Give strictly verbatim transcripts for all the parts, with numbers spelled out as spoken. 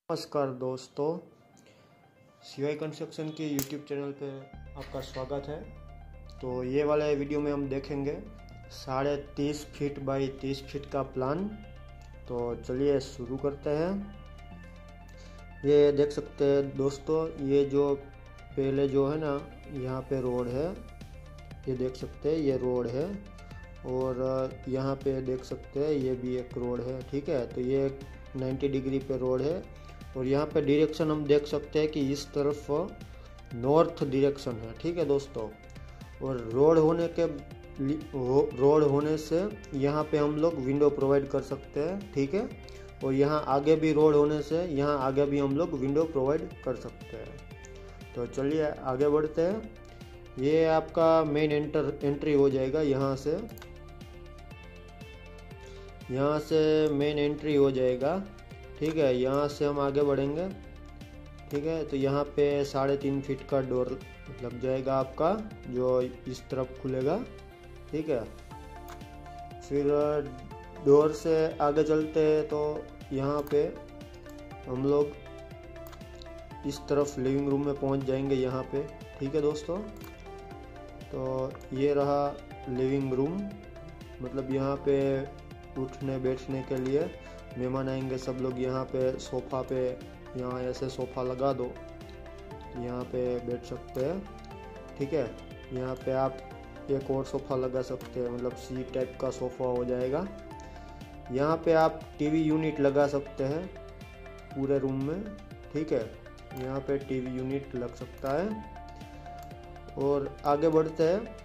नमस्कार दोस्तों, CY construction के यूट्यूब चैनल पे आपका स्वागत है। तो ये वाले वीडियो में हम देखेंगे साढ़े तीस फीट बाई तीस फीट का प्लान। तो चलिए शुरू करते हैं। ये देख सकते हैं दोस्तों, ये जो पहले जो है ना यहाँ पे रोड है, ये देख सकते हैं ये रोड है, और यहाँ पे देख सकते हैं ये भी एक रोड है। ठीक है, तो ये नब्बे डिग्री पे रोड है, और यहाँ पे डायरेक्शन हम देख सकते हैं कि इस तरफ नॉर्थ डायरेक्शन है। ठीक है दोस्तों, और रोड होने के रोड होने से यहाँ पे हम लोग विंडो प्रोवाइड कर सकते हैं। ठीक है, और यहाँ आगे भी रोड होने से यहाँ आगे भी हम लोग विंडो प्रोवाइड कर सकते हैं। तो चलिए आगे बढ़ते हैं। ये आपका मेन एंटर एंट्री हो जाएगा। यहाँ से यहाँ से मेन एंट्री हो जाएगा। ठीक है, यहाँ से हम आगे बढ़ेंगे। ठीक है, तो यहाँ पे साढ़े तीन फीट का डोर लग जाएगा आपका, जो इस तरफ खुलेगा। ठीक है, फिर डोर से आगे चलते हैं तो यहाँ पे हम लोग इस तरफ लिविंग रूम में पहुँच जाएंगे यहाँ पे। ठीक है दोस्तों, तो ये रहा लिविंग रूम। मतलब यहाँ पे उठने बैठने के लिए मेहमान आएंगे, सब लोग यहाँ पे सोफ़ा पे, यहाँ ऐसे सोफ़ा लगा दो, यहाँ पे बैठ सकते हैं। ठीक है, यहाँ पे आप एक और सोफ़ा लगा सकते हैं, मतलब सी टाइप का सोफ़ा हो जाएगा। यहाँ पे आप टीवी यूनिट लगा सकते हैं पूरे रूम में। ठीक है, यहाँ पे टीवी यूनिट लग सकता है। और आगे बढ़ते हैं।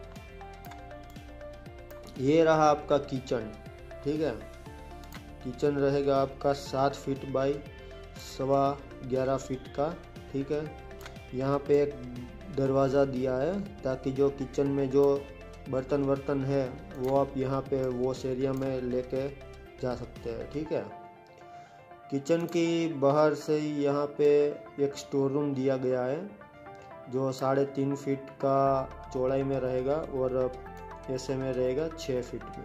ये रहा आपका किचन। ठीक है, किचन रहेगा आपका सात फीट बाई सवा ग्यारह फीट का। ठीक है, यहाँ पे एक दरवाज़ा दिया है ताकि जो किचन में जो बर्तन वर्तन है वो आप यहाँ पे वॉश एरिया में लेके जा सकते हैं। ठीक है, किचन की बाहर से ही यहाँ पे एक स्टोर रूम दिया गया है, जो साढ़े तीन फीट का चौड़ाई में रहेगा और ऐसे में रहेगा छः फीट में।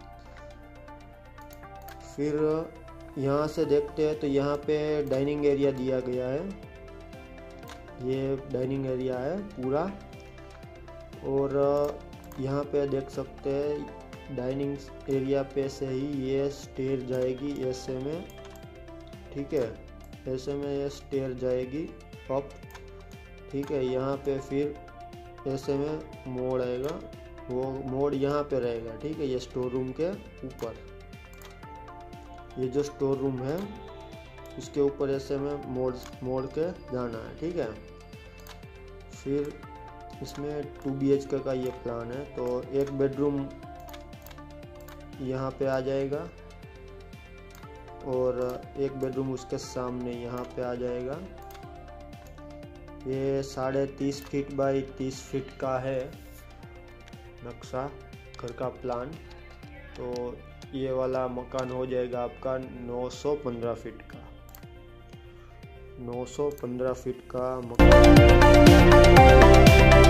फिर यहाँ से देखते हैं तो यहाँ पे डाइनिंग एरिया दिया गया है। ये डाइनिंग एरिया है पूरा, और यहाँ पे देख सकते हैं डाइनिंग एरिया पे से ही ये स्टेयर जाएगी ऐसे में। ठीक है, ऐसे में ये स्टेयर जाएगी अप। ठीक है, यहाँ पे फिर ऐसे में मोड़ आएगा, वो मोड़ यहाँ पे रहेगा। ठीक है, ये स्टोर रूम के ऊपर, ये जो स्टोर रूम है उसके ऊपर ऐसे में मोड़ मोड़ के जाना है। ठीक है, फिर इसमें टू बी एच के का ये प्लान है। तो एक बेडरूम यहाँ पे आ जाएगा, और एक बेडरूम उसके सामने यहाँ पे आ जाएगा। ये साढ़े तीस फीट बाई तीस फीट का है नक्शा घर का प्लान। तो ये वाला मकान हो जाएगा आपका नौ सौ पंद्रह फीट का नौ सौ पंद्रह फीट का मकान।